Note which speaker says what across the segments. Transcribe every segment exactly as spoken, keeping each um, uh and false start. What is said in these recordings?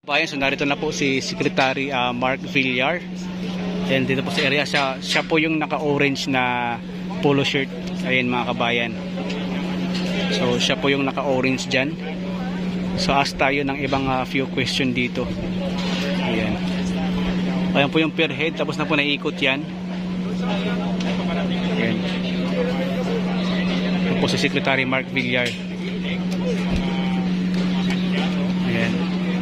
Speaker 1: Bayan, so narito na po si Secretary uh, Mark Villar. And dito po sa area siya, siya po yung naka-orange na polo shirt. Ayan mga kabayan. So siya po yung naka-orange dyan. So ask tayo ng ibang uh, few question dito. Ayan. Ayan po yung per head, tapos na po naiikot yan. Ayan. Ito po si Secretary Mark Villar. Ayan.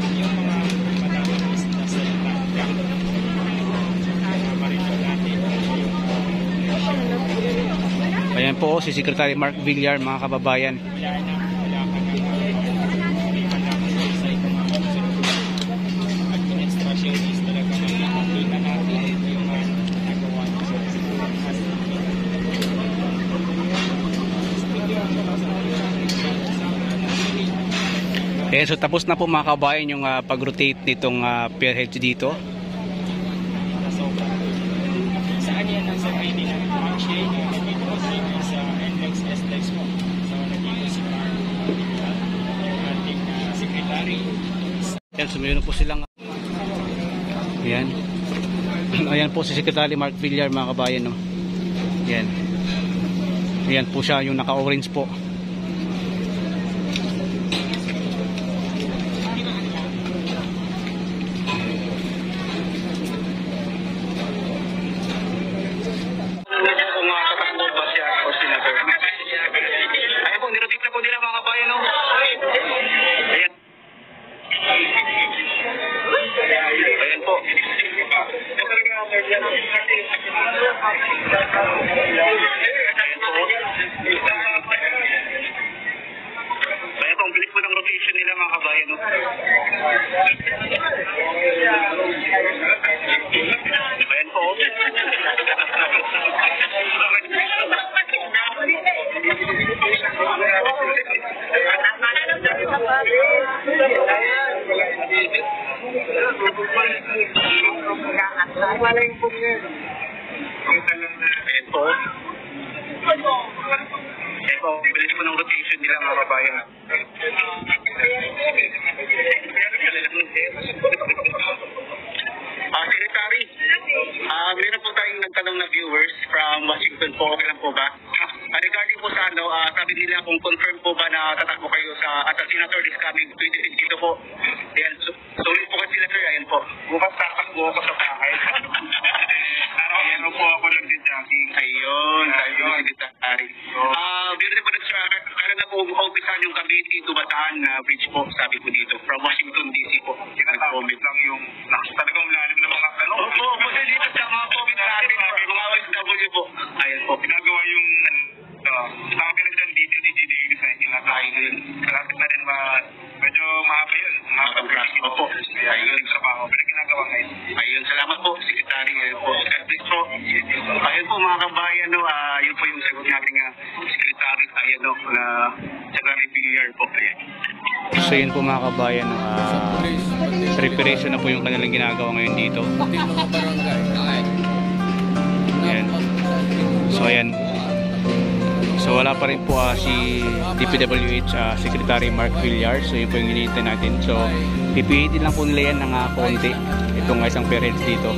Speaker 1: Ayan po si Secretary Mark Villar, mga kababayan. Ayan, so tapos na po mga kababayan yung uh, pag-rotate nitong uh, pair heads dito.
Speaker 2: Saan yan ang sa I D ng exchange nandito po sa N L E X S L E X po. So nandito si Mark, ating uh, secretary.
Speaker 1: Ayan, so mayroon po silang ayan. Ayan po si Secretary Mark Villar, mga kabayan, no? Ayan. Ayan po siya yung naka-orange po.
Speaker 3: Ayan po. Ayan po, ang bilis po ng rotation nila, mga kabayan, no? Ayan po. Ayan po. Ayan po, bilis po ng rotation nila, mga kabayan. Ah, Secretary, ah, meron po tayong nagtanong na viewers from Washington po. Okay lang po ba? Ah, regarding po sa ano, ah, sabi nila kung confirm po ba na tatakbo kayo sa, at a senator is coming twenty twenty-two po. Ayan, so, sulit po kasi sila, sir. Ayan po. Bukas tatakbo ako sa bahay. Ayan po ako nagdi-jogging. Ayun, sabi ko Secretary. Ah, meron po nag-share, kaya na po umpisahan yung Cavite to Bataan na bridge po, sabi ko dito, from Washington D C po. Nag-comment lang yung talagang malalim na mga tanong. Opo, kasi dito sa mga comment natin, mga O F W po. Ayan po. Pinagawa yung tawag ka na dyan dito, D D A design yung ayun. Kalapit na rin medyo mahaba yun. Mahaba brush. Opo. Ayun, trabaho. Pero ginagawa ngayon. Ayun, salamat po, Secretary. Ayun po. Please po. Ayun po mga kabayan, no, uh, yun po yung sagot natin nga Secretary. Ayun, no, na Secretary Villar po. Ayun.
Speaker 1: So yun po mga kabayan, no, uh, preparation na po yung kanilang ginagawa ngayon dito. Ayan. So ayan. So wala pa rin po uh, si D P W H uh, Secretary Mark Villar. So yun po yung hinihintay natin. So pipihitin lang po nila yan ng uh, konti. Itong isang parents dito.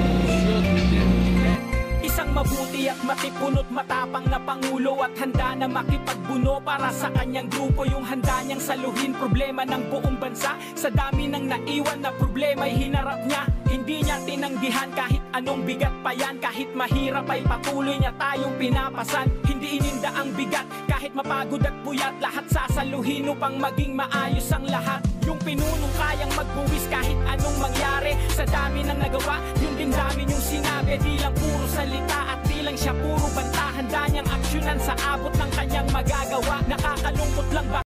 Speaker 4: Isang mabuti at matipunot matapang na pangulo at handa na makipagbuno para sa kanyang grupo. Yung handa niyang saluhin problema ng buong bansa. Sa dami ng naiwan na problema'y hinarap niya. Hindi niya tinanggihan kahit anong bigat pa yan. Kahit mahirap ay patuloy niya tayong pinapasan. Hindi ininda ang bigat kahit mapagod at puyat. Lahat sasaluhin upang maging maayos ang lahat. Yung pinunong kayang magbuwis kahit anong mangyari. Sa dami ng nagawa, yung din dami yung sinabi. Di lang puro salita at di lang siya puro banta. Handa niyang aksyonan sa abot ng kanyang magagawa. Nakakalungkot lang ba?